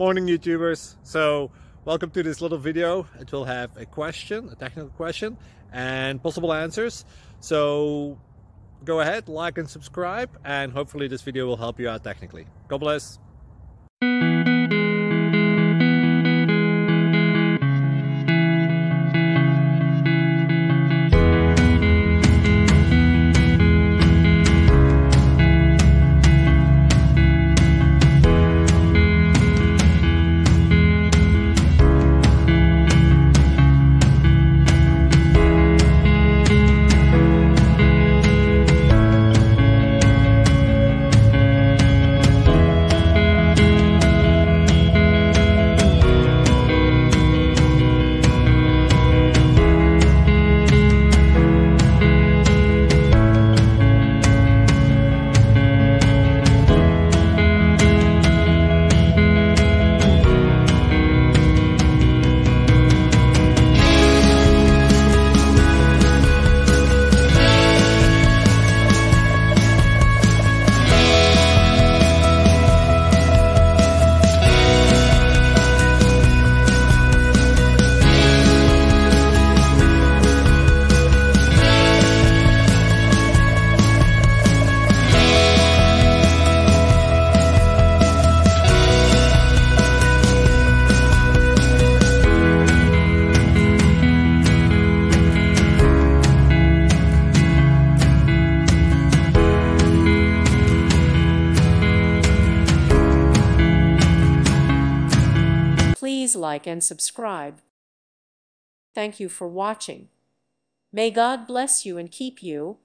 Morning YouTubers. So welcome to this little video. It will have a question, a technical question, and possible answers. So go ahead, like and subscribe, and hopefully this video will help you out technically. God bless. Please like and subscribe. Thank you for watching. May God bless you and keep you.